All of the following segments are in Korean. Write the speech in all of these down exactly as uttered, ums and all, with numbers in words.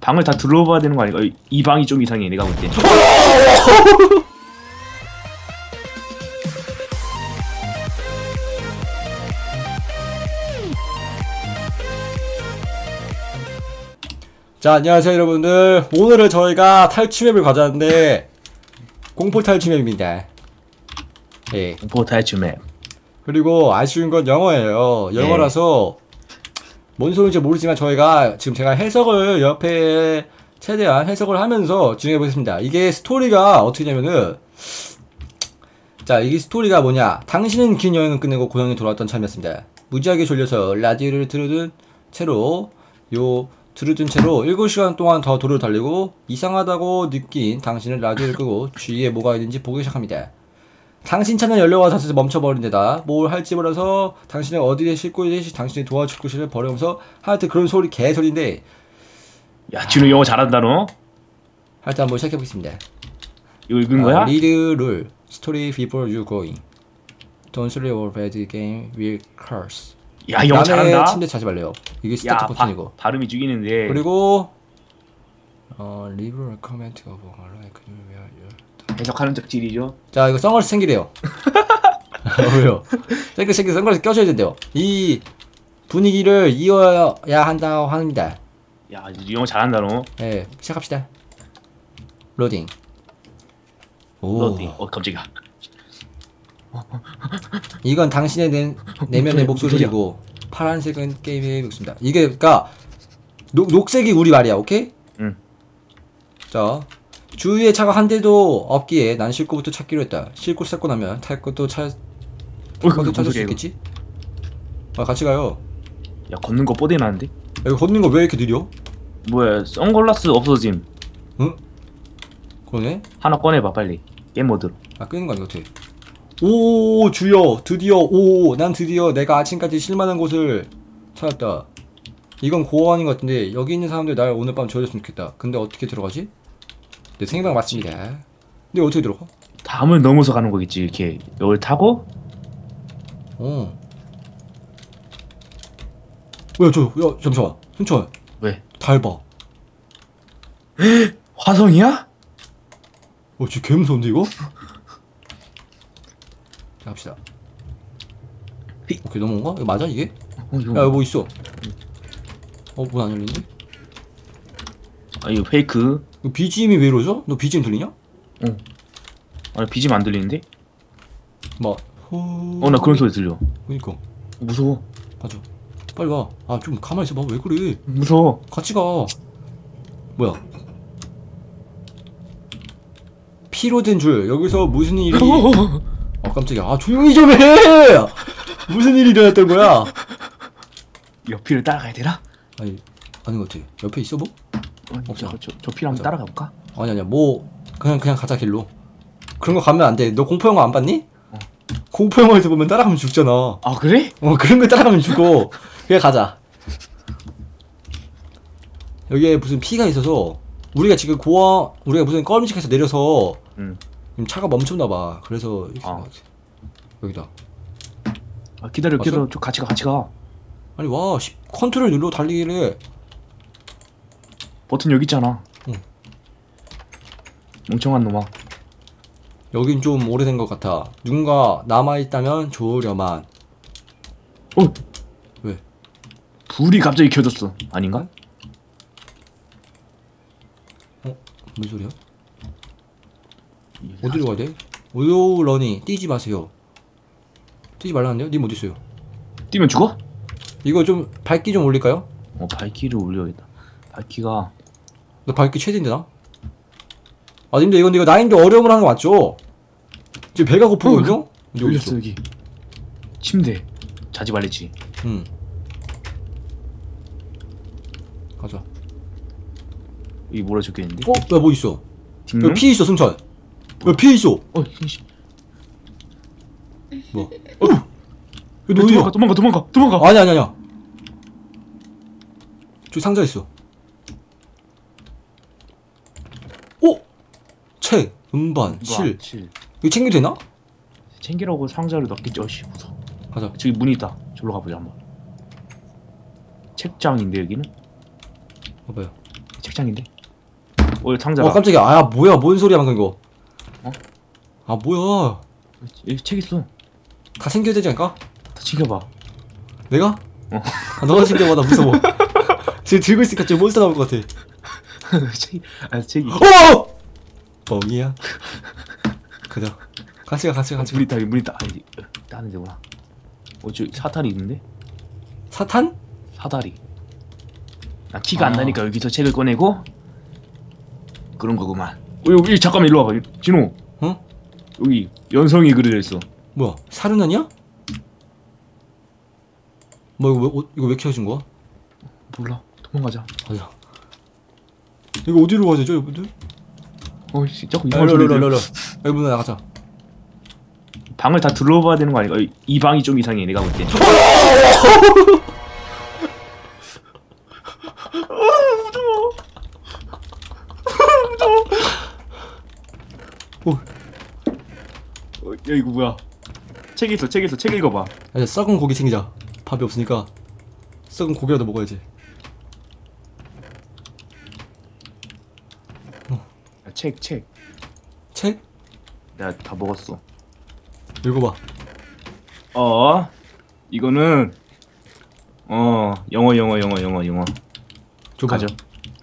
방을 다 둘러봐야 되는 거 아닌가? 이, 이 방이 좀 이상해 내가 볼 때. 자, 안녕하세요 여러분들. 오늘은 저희가 탈출맵을 가져왔는데 공포 탈출맵입니다. 예. 공포 탈출맵. 그리고 아쉬운 건 영어예요. 영어라서 뭔 소리인지 모르지만 저희가 지금 제가 해석을 옆에 최대한 해석을 하면서 진행해 보겠습니다. 이게 스토리가 어떻게 되냐면은, 자, 이게 스토리가 뭐냐. 당신은 긴 여행을 끝내고 고향에 돌아왔던 참이었습니다. 무지하게 졸려서 라디오를 들어둔 채로 요 들어둔 채로 일곱 시간 동안 더 도로를 달리고 이상하다고 느낀 당신은 라디오를 끄고 주위에 뭐가 있는지 보기 시작합니다. 당신 차는 연료가 닿아서 멈춰버린 데다 뭘 할지 몰라서 당신은 어디에 싣고 있는지 당신이 도와줄 것을 버려면서 하여튼 그런 소리 개소리인데, 야, 진우 영어 잘한다 너. 하여튼 한번 시작해보겠습니다. 이거 읽은 거야? 아, read rule story before you going. Don't sleep or bad game will curse. 야, 영어 남의 잘한다. 침대 자지 말래요. 이게 스타트 야, 버튼이고. 바, 발음이 죽이는데. 그리고 어 leave a comment of like where you. 해석하는 적질이죠. 자, 이거 선글라스 챙기래요. 왜요? 생글 생글 선글라스 껴줘야 된대요. 이 분위기를 이어야 한다고 합니다. 야, 영어 잘한다 너. 네, 시작합시다. 로딩. 오. 로딩. 어, 깜짝이야. 이건 당신의 내, 내면의 목소리이고 파란색은 게임의 목소리입니다. 이게 그니까 녹, 녹색이 우리 말이야. 오케이? 응. 자, 주위에 차가 한 대도 없기에 난 싣고부터 찾기로 했다. 싣고 찾고 나면 탈 것도 찾 어, 것도 찾을 수 있겠지? 아, 같이 가요. 야, 걷는 거 뽀대 나는데? 야, 이거 걷는 거 왜 이렇게 느려? 뭐야, 선글라스 없어짐. 응? 그러네? 하나 꺼내봐 빨리. 게임 모드로. 아, 끄는 거 아니야 어떻게? 오, 주여, 드디어, 오, 난 드디어 내가 아침까지 실만한 곳을 찾았다. 이건 고어원인 것 같은데 여기 있는 사람들 날 오늘 밤 재워줬으면 좋겠다. 근데 어떻게 들어가지? 네, 생방 맞습니다. 근데 어떻게 들어가? 담을 넘어서 가는 거겠지. 이렇게 이걸 타고. 어. 뭐야, 저, 야, 잠시만. 순천. 왜? 달 봐. 화성이야? 어, 진짜 개 무서운데 이거? 자, 갑시다. 히. 오케이, 넘어온 거? 이거 맞아 이게? 어, 이거. 야, 뭐 있어? 어, 문 안 열리네? 아, 이거 페이크. 이거 비지엠이 왜 이러죠? 너 비지엠 들리냐? 어. 아니, 비짐 안 들리는데? 막 호... 어, 나 그런 소리 들려. 그니까 무서워. 맞아. 빨리 와. 아, 좀 가만히 있어봐. 왜 그래? 무서워. 같이 가. 뭐야? 피로 된 줄. 여기서 무슨 일이? 아, 깜짝이야. 아, 조용히 좀 해. 무슨 일이 일어났던 거야? 옆길을 따라가야 되나? 아니, 아닌 것 같아. 옆에 있어 뭐? 없어. 저, 저 필 한번 없어. 따라가 볼까? 아니 아니야. 뭐 그냥 그냥 가자 길로. 그런 거 가면 안 돼. 너 공포 영화 안 봤니? 어. 공포 영화에서 보면 따라가면 죽잖아. 아, 그래? 어, 그런 거 따라가면 죽어. 그냥 가자. 여기에 무슨 피가 있어서 우리가 지금 고아 우리가 무슨 껄미식에서 내려서 응. 지금 차가 멈췄나봐. 그래서 이렇게 아. 것 같아. 여기다. 아, 기다려, 왔어? 기다려. 저 같이 가, 같이 가. 아니 와, 십, 컨트롤 눌러 달리기를. 버튼 여기 있잖아. 응. 멍청한 놈아. 여긴 좀 오래된 것 같아. 누군가 남아있다면 좋으려만. 어? 왜? 불이 갑자기 켜졌어. 아닌가? 어? 뭔 소리야? 어디로 가야 돼? 오요 러니 뛰지 마세요. 뛰지 말라는데요? 님 어딨어요? 뛰면 죽어? 이거 좀 밝기 좀 올릴까요? 어, 밝기를 올려야겠다. 밝기가. 너 밝기 최대인데 나? 아, 님들 이건 이거 난이도 어려움을 하는 거 맞죠? 지금 배가 고프거든요? 어, 열렸어 여기. 침대. 자지 말랬지. 응. 가자. 여기 뭐라 적혀있는데? 어? 야, 뭐 있어? 뒷문? 여기 피 있어, 승천. 여기 피 있어. 어, 씨. 뭐? 어? 여기 야, 어디야? 도망가, 도망가, 도망가, 도망가. 아니, 아니, 아니야. 저기 상자 있어. 오! 책, 음반, 실. 실. 이거 챙겨도 되나? 챙기라고 상자를 넣겠지. 어씨, 무서워. 가자. 저기 문이 있다. 저기로 가보자 한번. 책장인데 여기는? 봐봐요. 책 책장인데. 어 상자가. 어 깜짝이야. 아 뭐야 뭔 소리야 방금 이거. 어? 아 뭐야. 여기 책 있어. 다 챙겨야 되지 않을까? 다 챙겨봐. 내가? 어. 아, 너가 챙겨봐. 나 무서워. 지금 들고 있으니까 지금 몬스터 나올 것 같아. 책, 아 책이. 어! 뻥이야. 그래. 같이 가 같이 가 같이 가. 물 있다, 물 있다. 아니, 다른 데구나. 어, 저 사다리 있는데? 사탄? 사다리. 나 키가 안 아. 나니까 여기서 책을 꺼내고 그런 거구만. 어, 여기 잠깐만 일로 와봐. 진호. 어? 여기 연성이 그려져 있어. 뭐야? 사륜아니야? 뭐 이거 왜 어, 이거 왜 키워준 거야? 몰라. 도망가자. 가자. 이거 어디로 가야 되죠, 여러분들? 어, 씨, 자꾸 야, 이상한 일로 소리 일로 일로 들려. 일로. 여기 문에 나가자. 방을 다 둘러봐야 되는 거 아닌가? 이- 이 방이 좀 이상해. 내가 볼 때. 오. 어, 야 이거 뭐야? 책 있어, 책 있어, 책 읽어봐. 야, 썩은 고기 챙기자. 밥이 없으니까 썩은 고기라도 먹어야지. 야, 책, 책. 책? 내가 다 먹었어. 읽어봐. 어, 이거는 어 영어, 영어, 영어, 영어, 영어. 줘봐. 가져.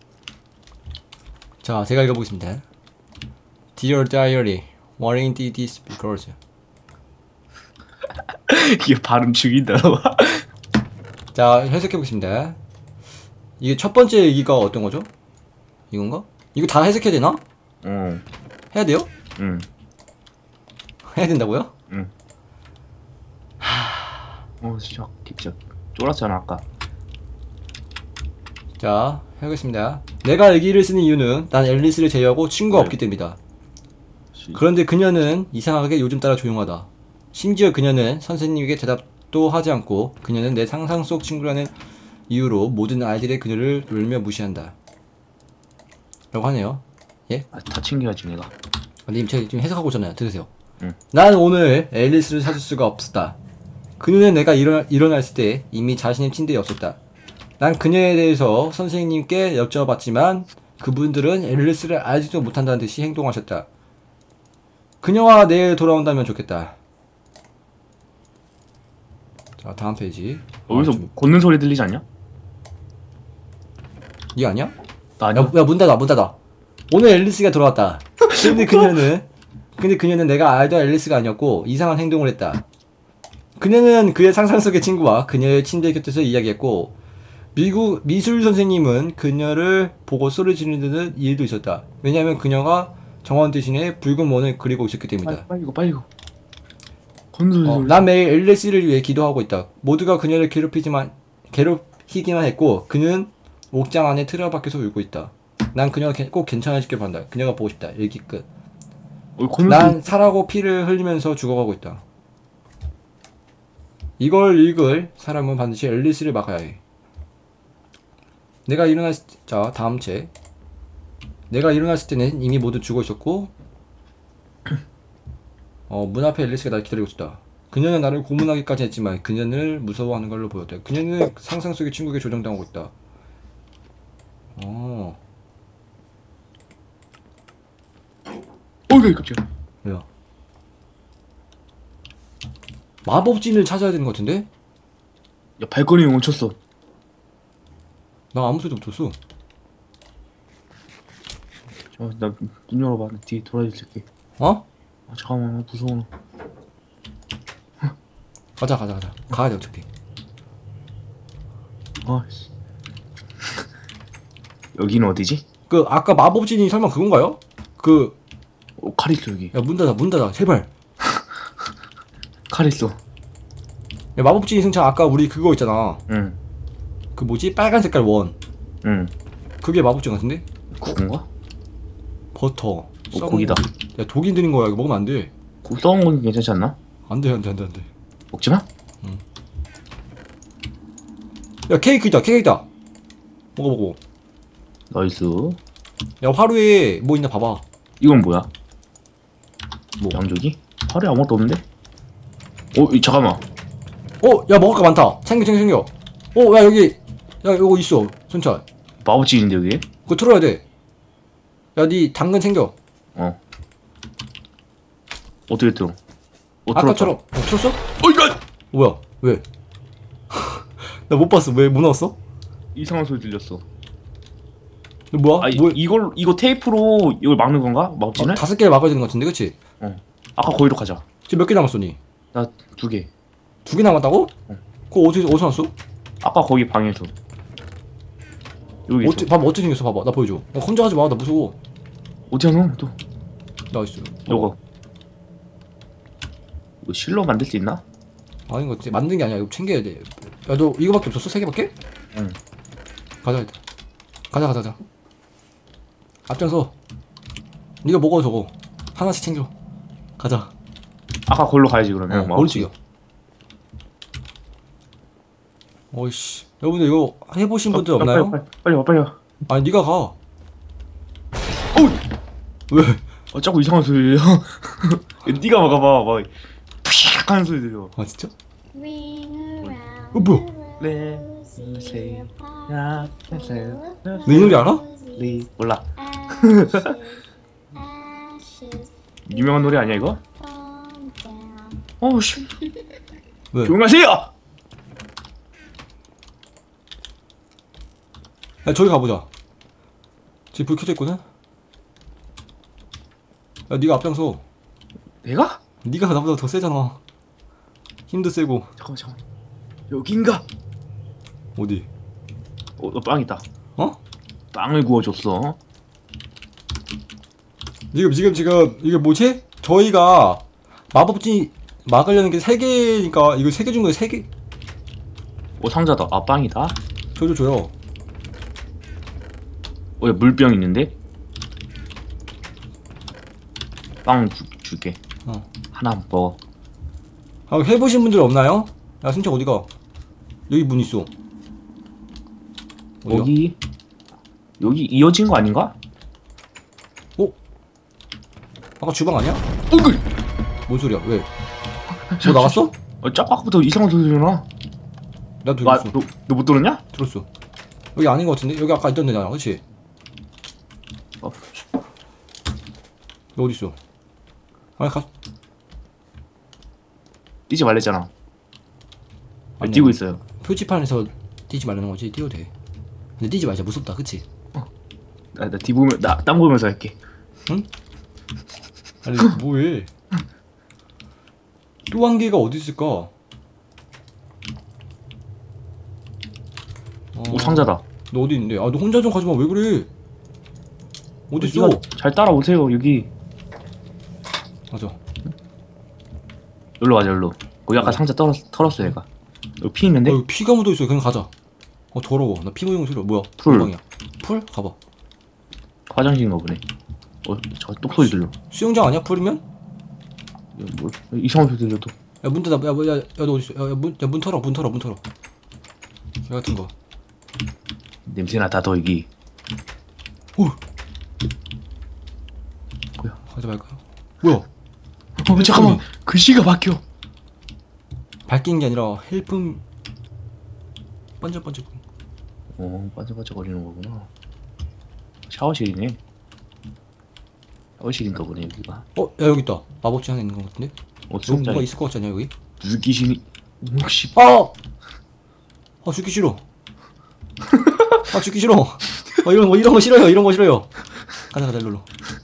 자, 제가 읽어보겠습니다. Dear Diary, Warning did this because. 이게 발음 죽인다. 자, 해석해보겠습니다. 이게 첫 번째 얘기가 어떤 거죠? 이건가? 이거 다 해석해야 되나? 어, 해야 돼요? 응, 해야 된다고요? 응. 어, 진짜, 진짜 쫄았잖아 아까. 자, 해보겠습니다. 내가 일기를 쓰는 이유는 난 앨리스를 제외하고 친구가 네. 없기 때문이다. 시- 그런데 그녀는 이상하게 요즘 따라 조용하다. 심지어 그녀는 선생님에게 대답도 하지 않고 그녀는 내 상상 속 친구라는 이유로 모든 아이들의 그녀를 놀며 무시한다. 라고 하네요. 예? 아, 다 챙겨야지 내가. 아, 님 제가 지금 해석하고 있잖아요. 들으세요. 응. 난 오늘 앨리스를 찾을 수가 없었다. 그녀는 내가 일어, 일어났을 때 이미 자신의 침대에 없었다. 난 그녀에 대해서 선생님께 여쭤봤지만 그분들은 앨리스를 알지도 못한다는 듯이 행동하셨다. 그녀와 내일 돌아온다면 좋겠다. 자, 다음 페이지. 여기서 아, 좀- 걷는 소리 들리지 않냐? 이게 아니야? 나 아니야. 야, 야, 문 닫아, 문 닫아. 오늘 앨리스가 돌아왔다. 근데 그녀는, 근데 그녀는 내가 알던 앨리스가 아니었고, 이상한 행동을 했다. 그녀는 그의 상상 속의 친구와 그녀의 침대 곁에서 이야기했고, 미국 미술 선생님은 그녀를 보고 소리 지르는 일도 있었다. 왜냐하면 그녀가 정원 대신에 붉은 원을 그리고 있었기 빨리, 때문이다. 빨리 이거, 빨리 이거. 걷는 소리. 어, 소리. 난 매일 앨리스를 위해 기도하고 있다. 모두가 그녀를 괴롭히지만, 괴롭히기만 했고, 그는 옥장 안에 틀어 밖에서 울고 있다. 난 그녀가 개- 꼭 괜찮아지길 바란다. 그녀가 보고 싶다. 일기 끝. 어, 걷는 소리. 난 살하고 피를 흘리면서 죽어가고 있다. 이걸 읽을 사람은 반드시 앨리스를 막아야 해. 내가 일어났을 때, 자, 다음 책. 내가 일어났을 때는 이미 모두 죽어 있었고, 어, 문 앞에 앨리스가 날 기다리고 있었다. 그녀는 나를 고문하기까지 했지만 그녀를 무서워하는 걸로 보였다. 그녀는 상상 속의 친구에게 조종당하고 있다. 어, 어, 왜 깜짝이야. 뭐야? 마법진을 찾아야 되는 것 같은데? 야, 발걸음이 멈췄어. 나 아무 소리도 못 들었어. 저, 나 문 열어봐. 나 뒤에 돌아있을게. 어? 아, 잠깐만, 무서워. 가자 가자 가자. 가야 돼 어차피. 아, 씨. 여기는 어디지? 그 아까 마법진이 설마 그건가요? 그 어, 칼 있어 여기. 야 문 닫아 문 닫아 제발. 칼 있어. 야 마법진이 승차 아까 우리 그거 있잖아. 응, 그 뭐지 빨간 색깔 원. 응. 그게 마법진 같은데? 국인가? 버터. 어, 썩은 고기다. 고기. 야 독이 드는 거야 이거 먹으면 안 돼. 고기 썩은 건 괜찮지 않나? 안 돼 안 돼 안 돼 안 돼. 먹지 마? 야 케이크 있다 케이크 있다. 먹어 먹어. 나이스. 야 화로에 뭐 있나 봐봐. 이건 뭐야? 뭐? 양조기? 하루에 아무것도 없는데? 어, 이, 잠깐만. 어, 야 먹을 거 많다. 챙겨 챙겨 챙겨. 어, 야 여기 야 이거 있어. 순찰. 마법진인데 여기? 그거 틀어야 돼. 야, 니 당근 챙겨. 어. 어떻게 들어? 어, 아까처럼. 어, 틀었어? 어, 이거! 뭐야? 왜? 나 못 봤어. 왜 못 나왔어? 이상한 소리 들렸어. 너 뭐야? 아, 뭐? 이걸, 이거 테이프로 이걸 막는 건가? 막지는? 어, 다섯 개를 막아야 되는 것 같은데, 그치? 어. 아까 거기로 가자. 지금 몇 개 남았어, 니? 나 두 개. 두 개 남았다고? 응. 그거 어디서, 어디서 났어? 아까 거기 방에서. 여기 어찌, 봐봐, 어떻게 생겼어? 봐봐. 나 보여줘. 어, 혼자 하지 마. 나 무서워. 어디야 너? 또. 나 있어. 요거. 이거 실로 만들 수 있나? 아닌 것 같아. 만든 게 아니야. 이거 챙겨야 돼. 야, 너 이거밖에 없었어? 세 개밖에? 응. 가자. 가자, 가자, 가자. 앞장서. 네가 먹어, 저거. 하나씩 챙겨. 가자. 아까 거기로 가야지 그러면. 어, 뭐. 오른쪽이야. 어이씨. 여러분들 이거 해보신 분들 어, 없나요? 빨리, 빨리, 빨리 와, 빨리 와. 아니, 네가 가. 어우! 왜? 아, 자꾸 이상한 소리 들려. 네가 막아봐, 막. 푸샥 하는 소리 들려. 아, 진짜? 어, 어, 뭐야? 네. 야, 너 이 노래 알아? 네. 몰라. 유명한 노래 아니야 이거? 어우 씨. 왜? 조용하세요. 야, 저기 가보자. 지금 불 켜져 있거든? 야, 네가 앞장서. 내가? 네가 나보다 더 세잖아. 힘도 세고. 잠깐만 잠깐만. 여긴가? 어디? 어, 너 빵 있다. 어? 빵을 구워줬어. 지금 지금 지금 이게 뭐지? 저희가 마법진 막으려는 게 세 개니까 이거 세 개 중에 세 개. 어 상자다. 아 빵이다. 저줘 줘요. 어 야, 물병 있는데? 빵 주, 줄게. 어. 하나 먹어. 아, 해보신 분들 없나요? 야, 승철 어디가? 여기 문 있어. 어디야? 여기 여기 이어진 거 아닌가? 어? 아까 주방 아니야? 어글. 뭔 소리야? 왜? 너 나갔어? 어 짝박부터 이상한 소리 들려나? 나도 와, 들었어. 너 못 들었냐? 들었어. 여기 아닌 것 같은데? 여기 아까 있던 데잖아, 그치? 어. 너 어딨어? 아니, 가. 뛰지 말랬잖아. 아니, 뛰고 있어요. 표지판에서 뛰지 말라는 거지? 뛰어도 돼. 근데 뛰지 말자. 무섭다, 그치? 나 나 뒤 보면 나 땀 보면서 할게. 응? 아니, 뭐해? 또 한 개가 어디 있을까? 어... 오 상자다. 너 어디 있는데? 아, 너 혼자 좀 가지마. 왜 그래? 어디 있어? 네가 잘 따라오세요. 여기 맞아. 여기로 가자. 여기로. 거기 아까 상자 털었, 털었어 얘가. 여기 피 있는데? 어, 여기 피가 묻어 있어. 그냥 가자. 어, 더러워. 나 피 묻은 거 싫어. 뭐야? 풀. 방이야. 풀? 가봐. 화장실인가 보네. 어, 저 똑소리 들려. 수영장 아니야? 풀이면? 야, 뭐, 이상한 소리 들려 또. 야, 문 닫아. 야, 뭐, 야, 야, 너 어디 있어? 야, 야, 문, 야, 문 털어. 문 털어. 문 털어. 개 같은 거. 냄새나 다 더 여기. 오. 뭐야? 가지 말까요? 뭐야? 어, 잠깐만. 글씨가 바뀌어. 밝힌 게 아니라 헬품 반짝반짝. 어, 반짝반짝거리는 거구나. 샤워실이네. 샤워실인가 보네 여기가. 어, 야, 여기 있다. 마법지 하나 있는 거 같은데? 어, 여기 수영장에 뭐가 있을 것 같지 않냐, 여기? 물귀신이. 혹시 아! 아, 죽기 싫어. 아, 죽기 싫어. 아, 이런 거, 이런 거 싫어요. 이런 거 싫어요. 가자, 가자, 일로.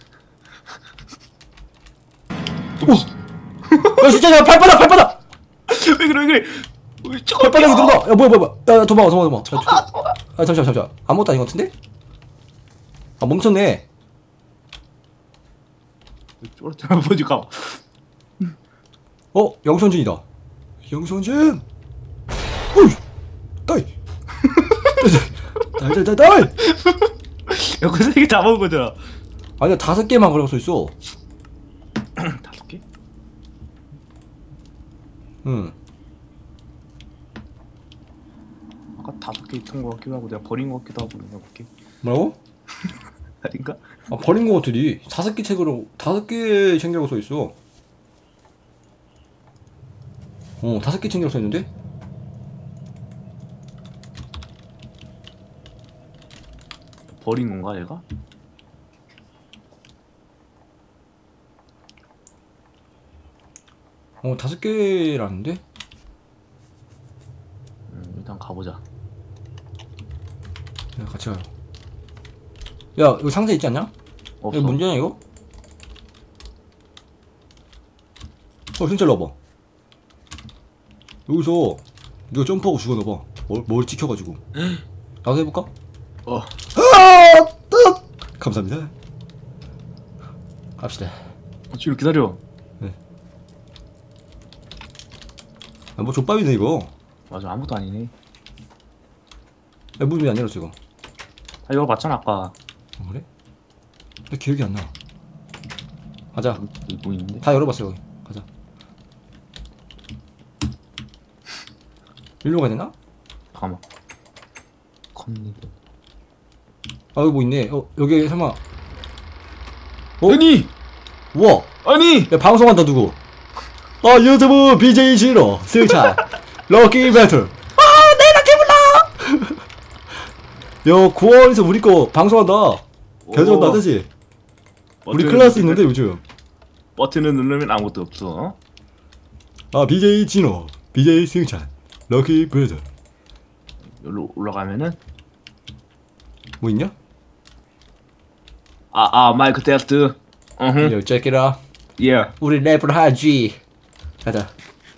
오! 야, 진짜, 야, 발바닥, 발바닥! 왜 그래 왜 그래? 왜 저거 발바닥이 든다! 야, 뭐야, 뭐야, 뭐야. 야, 야, 도망가, 도망가, 도망가. 야, 저, 아, 잠시만, 잠시만. 아무것도 아닌 것 같은데? 아, 멈췄네. 쫄았잖아. 뭐지 가. 어, 영선진이다. 영선진! 어이! 따이! 딸, 딸, 딸, 딸! 야, 그 세개 다 먹은 거잖아. 아니야, 다섯 개만 그러고 써 있어. 다섯 개? 응. 아까 다섯 개 있던 거 같기도 하고 내가 버린 거 같기도 하고 내가 볼게. 뭐라고? 아닌가? 아, 버린 거 같으니. 다섯 개 책으로, 다섯 개 챙기라고 써 있어. 어, 다섯 개 챙기라고 써 있는데? 버린 건가 얘가? 어 다섯 개라는데? 음, 일단 가보자. 야 같이 가요. 야 이거 상자 있지 않냐? 없어. 이거 문제냐 이거? 어 진짜 넣어봐. 여기서 이거 점프하고 죽어 넣어봐. 뭘, 뭘 찍혀가지고. 나도 해볼까? 어. 아! 뜻! 감사합니다. 갑시다. 어, 지금 기다려. 아, 뭐 족밥이네 이거. 맞아 아무것도 아니네. 야 문이 왜 안 열었어 이거? 아 이거 봤잖아 아까. 어, 그래? 나 기억이 안 나. 가자. 여기 뭐 있는데? 다 열어봤어 여기. 가자. 일로 가야 되나? 잠깐만. 컴니도. 아 여기 뭐 있네. 어 여기 설마. 어? 아니! 우와. 아니! 야 방송한다 누구? 아 유튜브 비제이 진호 승찬 럭키 배틀. 아 내가 개불러. 야 구원에서 우리 거 방송한다. 개좋다 그치? 우리 클래스 있는데 요즘. 버튼을 누르면 아무것도 없어. 아 비제이 진호 비제이 승찬 럭키 배틀. 여기로 올라가면은 뭐 있냐? 아아 마이크 테스트. 어흥. 요 check 예. 우리 랩을 하지. 가자.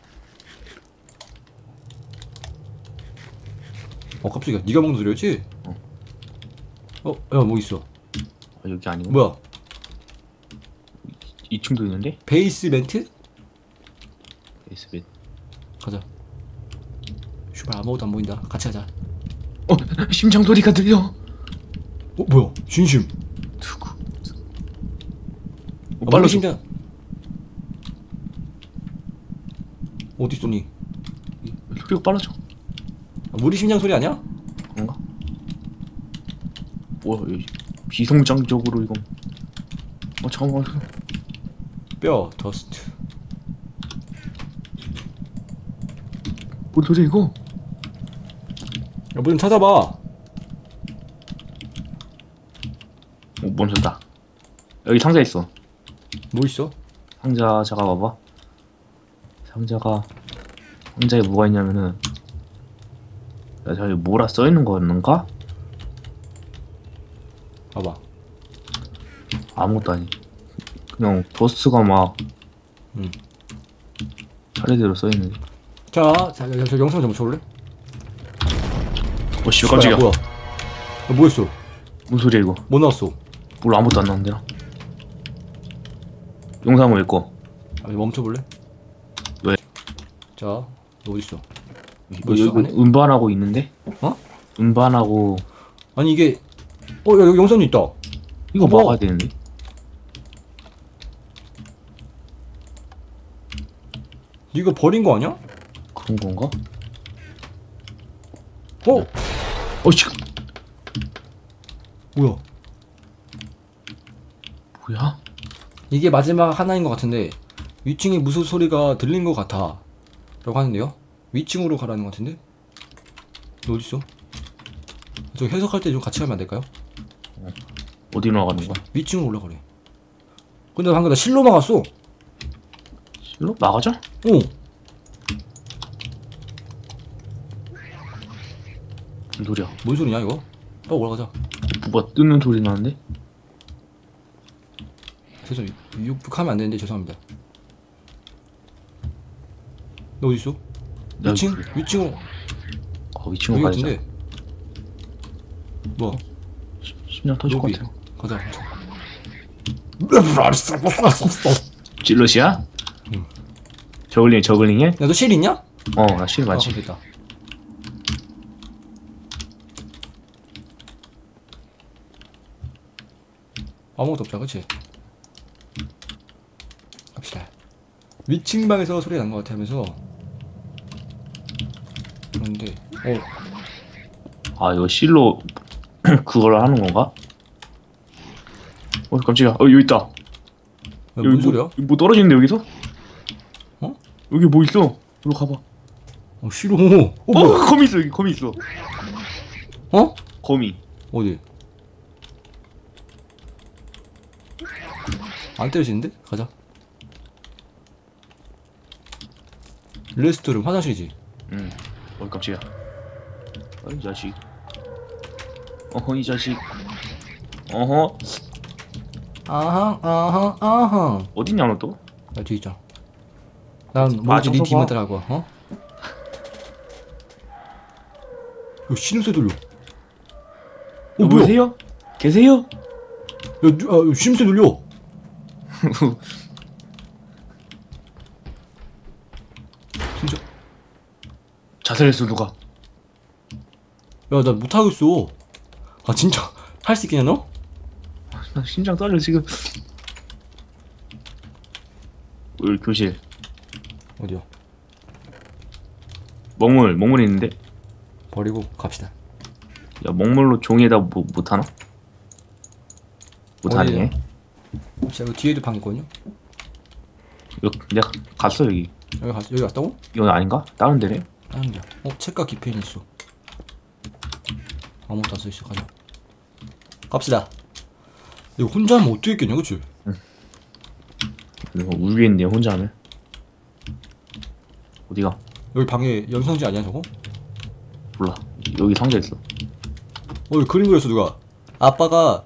어 깜짝이야. 네가 먹는 소리였지? 어. 어? 야 뭐 있어? 아, 여기 아니고. 뭐야? 이 층도 있는데? 베이스멘트? 베이스맨. 가자. 슈발 아무것도 안 보인다. 같이 가자. 어 심장 소리가 들려. 어 뭐야? 진심. 누구? 어, 빨라 빨리 심 심장. 어디 있더니? 소리가 빨라져. 아, 우리 심장 소리 아니야? 그런가? 뭐야 여기 비성장적으로 이건. 어 잠깐만. 뼈 더스트. 뭔 소리야 이거? 야, 뭐 좀 찾아봐. 어 멈췄다. 여기 상자 있어. 뭐 있어? 상자 잠깐 봐봐. 상자가 상자에 뭐가 있냐면은 야 저기 뭐라 써있는 거였는가? 봐봐. 아무것도 아니. 그냥 더스트가 막 응. 차례대로 써있는. 자, 자, 자, 저 영상 좀 쳐볼래? 어씨 야, 깜짝이야. 뭐야? 야, 뭐였어? 뭔 소리야 이거? 뭐 나왔어? 몰라 아무것도 안 나온대 나. 영상은 왜 꺼? 아, 멈춰볼래? 왜? 자, 너 어디 있어? 뭐 뭐 있어, 여기 안에? 음반하고 있는데? 어? 음반하고 아니 이게 어, 야, 여기 영상이 있다. 이거 봐봐. 막아야 되는데? 네가 버린 거 아니야? 그런 건가? 어? 어씨 뭐야? 뭐야? 이게 마지막 하나인 것 같은데 위층에 무슨 소리가 들린 것 같아 라고 하는데요? 위층으로 가라는 것 같은데? 너 어딨어? 저 해석할 때 좀 같이 가면 안 될까요? 어디로 나가는 거야? 위층으로 올라가래. 근데 방금 나 실로 막았어. 실로? 나가자? 어. 무슨 소리야? 뭔 소리냐 이거? 빨리 올라가자. 뭐가 뜨는 소리 나는데? 죄송해요. 육하면 안 되는데 죄송합니다. 너 어딨어? 나 위층? 여기- 위층으로 어 위층으로 여기 가야지. 같은데? 뭐야? 심장 터질 것 여기. 같아. 가자. 찔러시야? 응. 저글링 저글링해? 야 너 실 있냐? 어 나 실 아 맞지. 그럼 됐다. 아무것도 없잖아 그치? 갑시다. 위층 방에서 소리가 난 것 같아 하면서 그런데 어 아 이거 실로 그걸 하는 건가? 어 깜짝이야. 어 여기 있다. 야, 뭔 뭐, 소리야? 뭐 떨어지는데 여기서? 어? 여기 뭐 있어? 이리 가봐. 어 싫어. 어 어 뭐야? 거미 있어 여기 거미 있어. 어? 거미. 어디? 안 때려지는데? 가자. 레스트룸 화장실이지. 응. 어이 깜짝이야. 어이 자식. 어허 이 자식. 어허. 아항 아항 아항. 어딨냐 너 또? 나 뒤에 있잖아. 난 아, 뭐지 네 청소부. 뒤만 따라고. 어? 이거 신음소리 들려. 어 뭐야? 계세요? 계세요? 야, 누- 아, 신음소리 들려. 진짜. 자살했어 누가? 야, 나 못하겠어. 아, 진짜. 할 수 있겠냐, 너? 나 심장 떨려 지금. 우리 교실. 어디요? 먹물 먹물 있는데. 버리고 갑시다. 야 먹물로 종이에다 뭐 못하나? 못하네. 어디요? 자, 여기 뒤에도 방 있거든요? 여기 내가 갔어 여기. 여기 갔, 여기 갔다고? 이건 아닌가? 다른 데네. 다른 데. 어, 책과 기펜이 있어. 아무것도 안 써있어. 가자. 갑시다. 이거 혼자 하면 어떻게 했겠냐, 그치? 이거 울 위에 있는데 혼자 하면. 어디가? 여기 방에 연성지 아니야, 저거? 몰라. 여기 상자 있어. 어, 여기 그림 그렸어, 누가. 아빠가.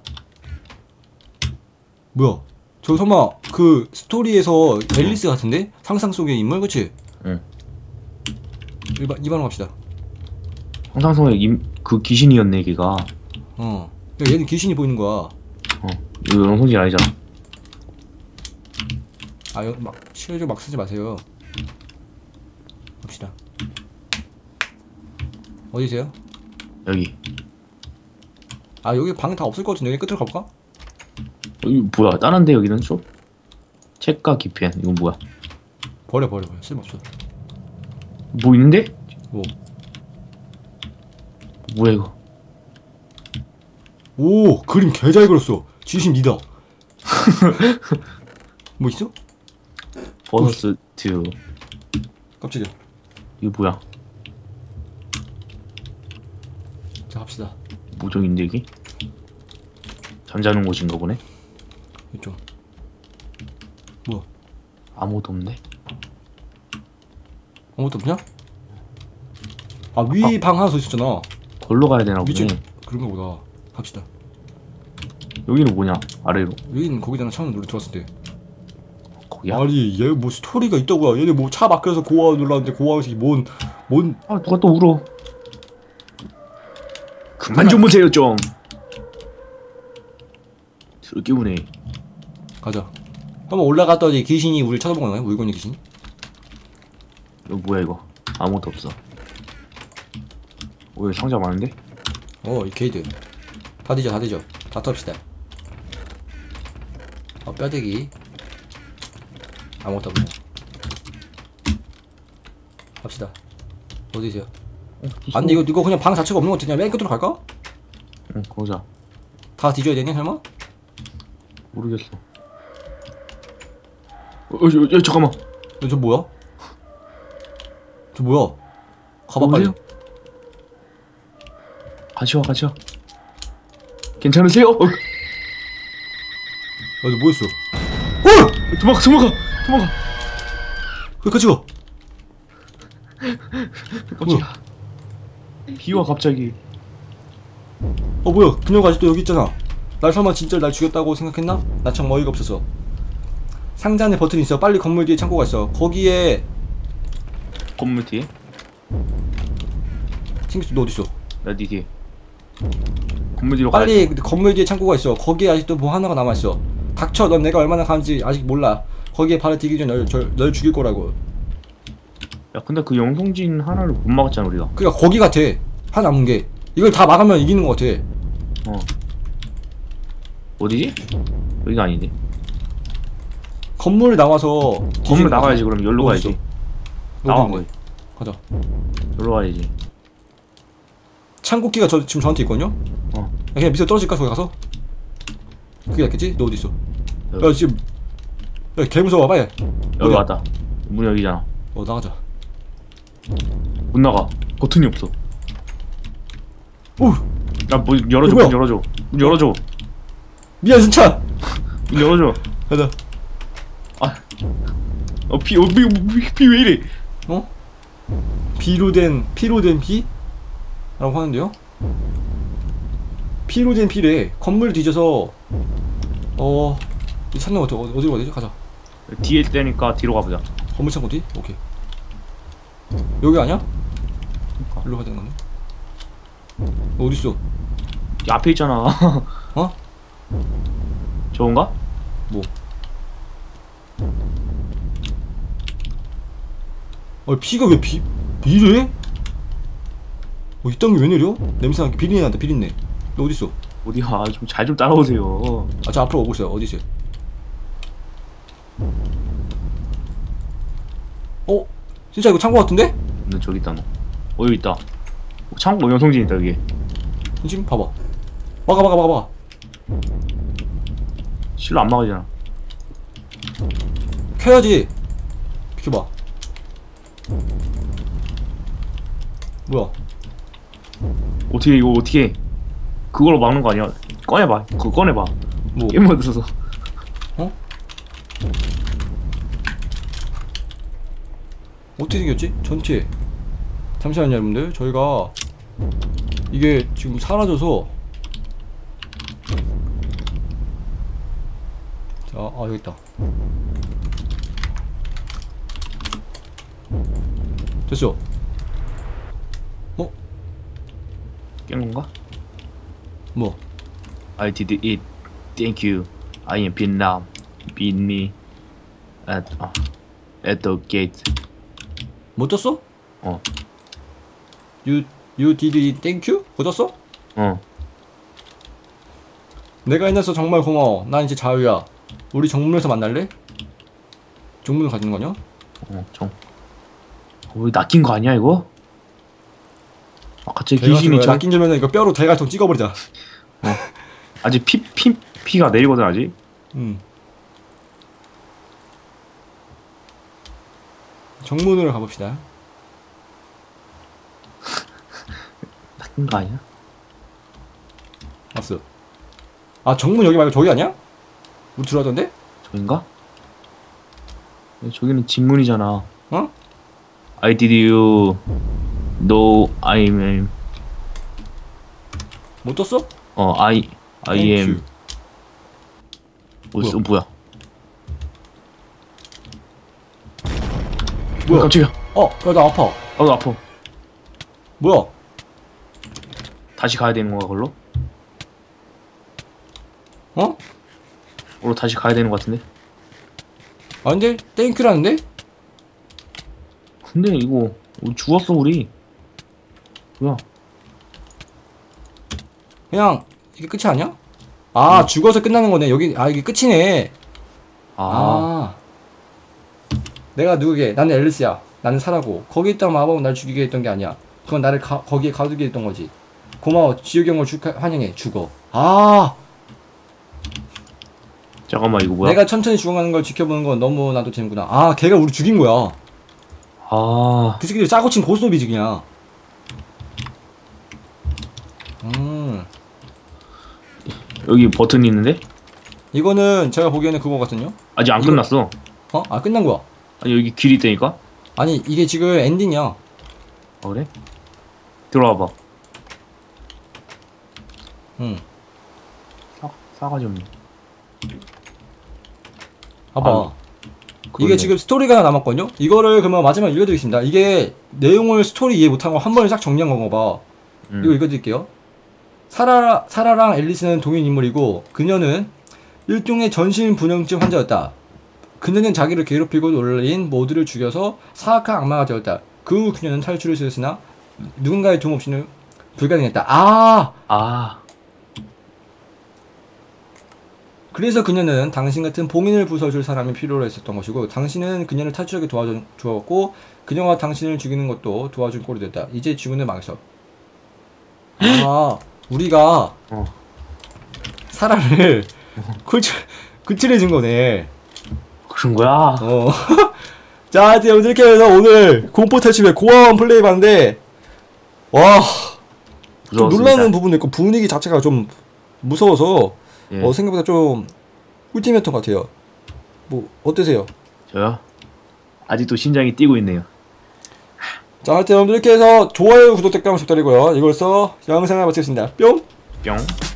뭐야? 저 설마 그 스토리에서 앨리스 같은데? 상상 속의 인물, 그치? 응. 이방, 이방으로 갑시다. 상상 속에 임, 그 귀신이었네 걔가. 어. 야, 얘는 귀신이 보이는 거야. 어. 이거 영성질 아니잖아. 아, 여기 막, 실력 막 쓰지 마세요. 갑시다. 어디세요? 여기. 아, 여기 방 다 없을 것 같은데, 여기 끝으로 가볼까? 여기 뭐야? 다른데 여기는 좀? 책과 기펜. 이건 뭐야? 버려, 버려, 버려. 쓸모없어. 뭐 있는데? 뭐. 뭐야 이거? 오, 그림 개 잘 그렸어. 지심 니다. 뭐 있어? 버스트. 깜짝이야. 이거 뭐야? 자, 갑시다. 모종인데 여기? 잠자는 곳인가 보네? 이쪽. 뭐야? 아무것도 없네? 아무것도 없냐? 아, 위 방 하나 더 있었잖아. 걸로 가야 되나 보네. 위쪽. 그런가 보다. 갑시다. 여기는 뭐냐? 아래로. 여긴 거기잖아. 처음 우리 들어왔을 때. 거기야? 아니, 얘 뭐 스토리가 있다고요. 얘네 뭐 차 막혀서 고아 눌렀는데 고아식이 뭔, 뭔. 아 누가 또 울어. 그만 좀 보세요 좀. 저기 우네. 가자. 한번 올라갔더니 귀신이 우리 쳐다본 거야? 울고 있는 귀신이? 이거 뭐야 이거? 아무것도 없어. 오 여기 상자 많은데? 어, 이 게이드. 다 뒤져, 다 뒤져. 다 텁시다. 어, 뼈대기. 아무것도 없네. 갑시다. 어디세요? 어, 아니, 이거, 이거 그냥 방 자체가 없는 것 같으냐? 맨 끝으로 갈까? 응 거기자. 다 뒤져야 되냐, 설마? 모르겠어. 어, 어, 야, 야 잠깐만. 야, 저 뭐야? 저 뭐야? 가봐, 빨리. 여보세요? 같이 와 같이 와. 괜찮으세요? 어, 야, 너 뭐였어? 도망가 도망가 도망가. 여기까지 가! 깜짝이야. 비와 갑자기. 어, 뭐야? 그녀가 아직도 여기 있잖아. 날 설마 진짜 날 죽였다고 생각했나? 나 참 어이가 없어서. 상자 안에 버튼이 있어. 빨리 건물 뒤에 창고가 있어. 거기에. 건물 뒤에? 챙겼어. 너 어딨어? 나 니 뒤에. 건물 뒤로 빨리 가야지. 건물 뒤에 창고가 있어. 거기에 아직도 뭐 하나가 남아있어. 닥쳐. 넌 내가 얼마나 강한지 아직 몰라. 거기에 발을 디기 전에 널, 절, 널 죽일 거라고. 야 근데 그 영성진 하나를 못 막았잖아 우리가. 그니까 거기 같아. 하나 남은 게. 이걸 다 막으면 이기는 거 같아. 어. 어디지? 여기가 아니네. 건물 나와서 건물 뒤지는 나가야지. 거지. 그럼 여기로 어디 가야지. 있어? 나와 어디 뭐. 있는데? 가자. 여기로 가야지. 창고키가 저, 지금 저한테 있거든요? 어. 야, 그냥 밑에 떨어질까? 거기 가서? 그게 낫겠지? 너 어디 있어? 여기. 야, 지금. 야, 개 무서워. 빨리. 여기 어디야? 왔다. 문 여기잖아. 어, 나가자. 못 나가. 버튼이 없어. 오! 야 뭐 열어줘. 뭐야? 문 열어줘. 문 열어줘. 미안, 순차! 문 열어줘. 가자. 어, 비, 어, 비, 비, 비 왜 이래? 어? 비로 된 피로 된 비? 라고 하는데요? 피로 된 피래. 건물 뒤져서 어... 이 찾는 거 어디, 어디로 가야 되지? 가자. 뒤에 있다니까 뒤로 가보자. 건물 창고 뒤? 오케이. 여기 아니야? 그러니까. 일로 가야 되는 거네. 어, 어딨어? 이 앞에 있잖아. 어? 저건가? 뭐? 어, 피가 왜 비, 비래? 어, 이딴 게 왜 내려? 냄새 나게 비린내 난다, 비린내. 너 어딨어? 어디야? 좀 잘 좀 따라오세요. 아, 저 앞으로 오고 있어요. 어디 있어요? 어? 진짜 이거 창고 같은데? 근데 저기 있다 너. 어 여기 있다. 어, 창고 영성진 있다 여기. 지금 봐봐. 막아, 막아, 막아, 막아. 실로 안 막아지잖아. 켜야지. 비켜봐. 뭐야? 어떻게 이거 어떻게? 그걸로 막는 거 아니야? 꺼내봐. 그거 꺼내봐. 뭐? 게임 만들어서. 어? 어떻게 생겼지? 전체. 잠시만요, 여러분들. 저희가 이게 지금 사라져서. 자, 아 여기 있다. 됐어. 어? 깬 건가? 뭐? I did it. Thank you. I am Vietnam. Beat me at uh, at the gate. 뭐 떴어? 어. You you did it, thank you? 그거 떴어? 어. 내가 해내서 정말 고마워. 난 이제 자유야. 우리 정문에서 만날래? 정문을 가지는 거냐? 어. 정. 어, 왜 낚인 거 아니야 이거? 아 갑자기 대가리 귀신이 저 낚인 줄면 이거 뼈로 대가통 찍어버리자. 아직 피 피 피가 내리거든 아직. 음. 정문으로 가봅시다. 낚인 거 아니야? 왔어. 아 정문 여기 말고 저기 아니야? 우리 들어가던데? 저긴가? 저기는 진문이잖아. 어? I did you know I am 못 떴어? 어 I I Thank am you. 어딨어 뭐야? 뭐야? 깜짝이야. 어, 야, 나 아파. 아 나 아파. 뭐야? 다시 가야 되는 건가 걸로? 어? 걸로 다시 가야 되는 것 같은데? 아닌데? 땡큐라는데? 근데 이거 우리 죽었어 우리. 뭐야? 그냥 이게 끝이 아니야? 아 응. 죽어서 끝나는 거네. 여기 아 이게 끝이네. 아, 아. 내가 누구게? 나는 앨리스야. 나는 사라고. 거기 있던 마법은 날 죽이게 했던 게 아니야. 그건 나를 가, 거기에 가두게 했던 거지. 고마워. 지옥의 영을 축하, 환영해. 죽어. 아. 잠깐만 이거 뭐야? 내가 천천히 죽어가는 걸 지켜보는 건 너무 나도 재밌구나. 아 걔가 우리 죽인 거야. 아, 그 새끼들 짜고 친 고스톱이지 그냥. 음. 여기 버튼이 있는데? 이거는 제가 보기에는 그거 같거든요. 아직 안 이거- 끝났어. 어? 아 끝난 거야. 아니 여기 길이 있다니까? 아니 이게 지금 엔딩이야. 아 그래? 들어와봐. 응. 싸, 싸가지 없네. 봐봐. 아, 이게 그러네. 지금 스토리가 하나 남았거든요. 이거를 그러면 마지막 읽어드리겠습니다. 이게 내용을 스토리 이해 못한 거 한 번에 싹 정리한 건가 봐. 음. 이거 읽어드릴게요. 사라, 사라랑 앨리스는 동일 인물이고 그녀는 일종의 전신분영증 환자였다. 그녀는 자기를 괴롭히고 놀린 모두를 죽여서 사악한 악마가 되었다. 그 후 그녀는 탈출을 시도했으나 누군가의 도움 없이는 불가능했다. 아! 아, 그래서 그녀는 당신 같은 봉인을 부숴줄 사람이 필요로 했었던 것이고 당신은 그녀를 탈출하게 도와주었고 그녀가 당신을 죽이는 것도 도와준 꼴이 됐다. 이제 지구는 망했어. 아 우리가 어. 사라를 쿨출, 쿨출해준 거네. 그런 거야? 어. 자 하여튼 이렇게 해서 오늘 공포 탈출의 고아원 플레이 봤는데 와 좀 무서웠습니다. 놀라는 부분도 있고 분위기 자체가 좀 무서워서 예. 어, 생각보다 좀 꿀잼이었던 것 같아요. 뭐 어떠세요? 저요? 아직도 심장이 뛰고 있네요. 자, 하여튼 여러분들 이렇게 해서 좋아요, 구독, 댓글 한번 부탁드리고요. 이걸써 영상을 마치겠습니다. 뿅! 뿅.